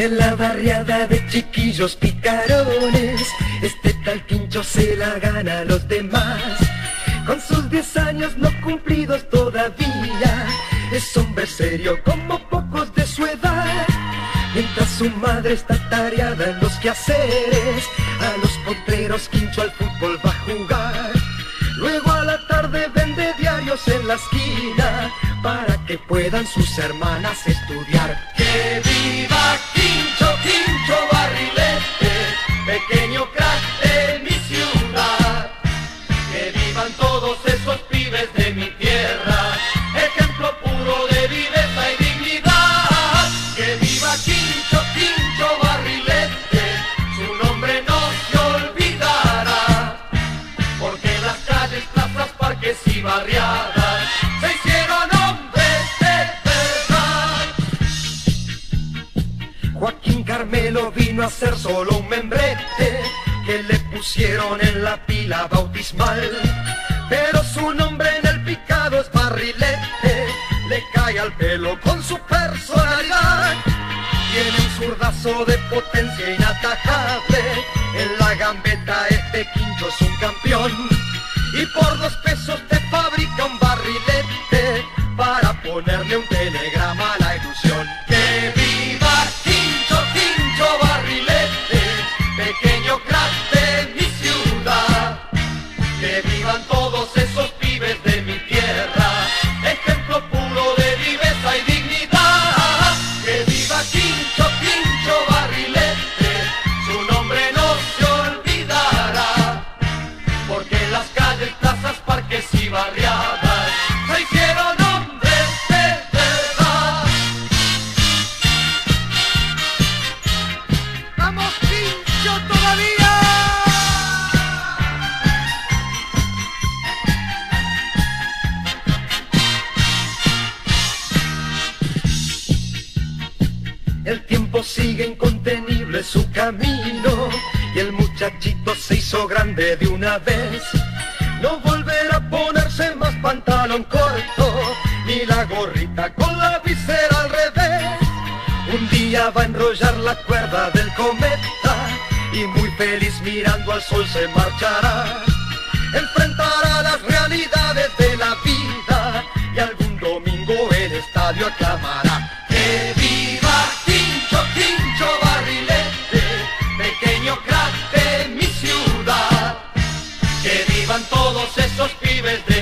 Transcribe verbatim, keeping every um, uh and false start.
De la barriada de chiquillos picarones, este tal Quincho se la gana a los demás. Con sus diez años no cumplidos todavía, es hombre serio como pocos de su edad. Mientras su madre está tareada en los quehaceres, a los potreros Quincho al fútbol va a jugar. Luego a la tarde vende diarios en la esquina, para que puedan sus hermanas estudiar. ¡Que viva Quincho, Quincho Barrilete, pequeño crack de mi ciudad! ¡Que vivan todos esos pibes de mi tierra, ejemplo puro de viveza y dignidad! ¡Que viva Quincho, Quincho Barrilete, su nombre no se olvidará! Porque en las calles, plazas, parques y barriadas se hicieron hombres de verdad. Joaquín Carmelo vino a ser solo un membrete que le pusieron en la pila bautismal, pero su nombre en el picado es Barrilete, le cae al pelo con su personalidad. Tiene un zurdazo de potencia inatajable, en la gambeta este Quincho es un campeón, y por dos pesos te fabrica un barrilete para ponerle un telegrama a la ilusión. ¡Que viva Quincho, Quincho Barrilete, pequeño crack de mi ciudad! ¡Que vivan todos esos pibes de mi tierra, ejemplo puro de viveza y dignidad! ¡Que viva Quincho, Quincho Barrilete, su nombre no se olvidará! Porque en las calles, plazas, parques y barriadas se hicieron hombres de verdad. ¡Vamos Quincho todavía! El tiempo sigue incontenible su camino, y el muchachito se hizo grande de una vez. No volverá a ponerse más pantalón corto, ni la gorrita con la visera al revés. Un día va a enrollar la cuerda del cometa, y muy feliz mirando al sol se marchará. Enfrentará las realidades de la vida, y algún domingo el estadio aclamará. ¡Que viva Quincho, Quincho Barrilete, pequeño crack de mi ciudad! ¡Que vivan todos esos pibes de